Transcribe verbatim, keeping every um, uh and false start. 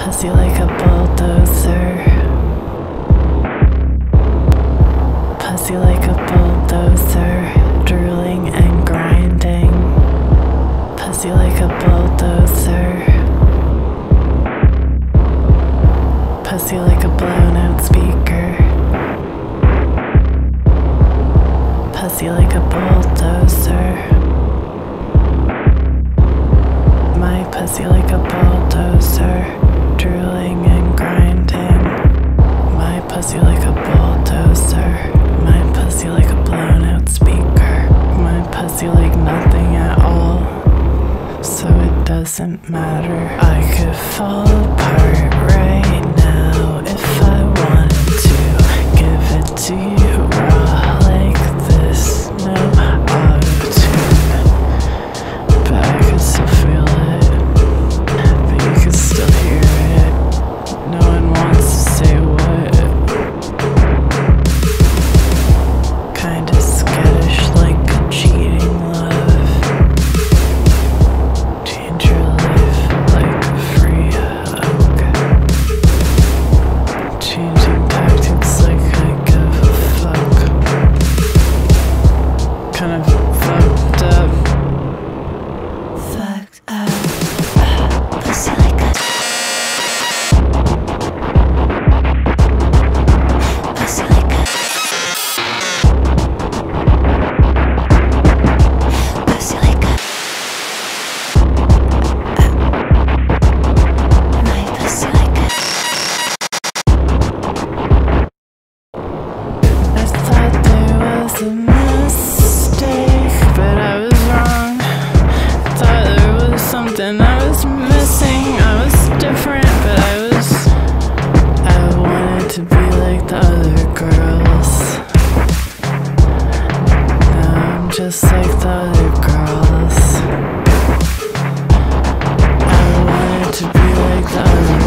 Pussy like a bulldozer. Pussy like a bulldozer, drooling and grinding. Pussy like a bulldozer. Pussy like a blown out speaker. Pussy like a bulldozer. My pussy like a bulldozer, drooling and grinding. My pussy like a bulldozer. My pussy like a blown out speaker. My pussy like nothing at all, so it doesn't matter. I could fall apart right now if I wanted to. Give it to you raw like this, no autotune. But I can still feel it, but you can still hear it. No one wants to say what. Kinda skittish like a cheating love. Change your life like a free hug. Changing tactics like I give a fuck. Kind of fucked up. Fucked up. Pussy like a Pussy like a Pussy like a My pussy like a I thought there was a mistake, but I was wrong. Thought there was something I was missing. I was different, but I was I wanted to be like the other girls. Now I'm just like the other girls. I wanted to be like the other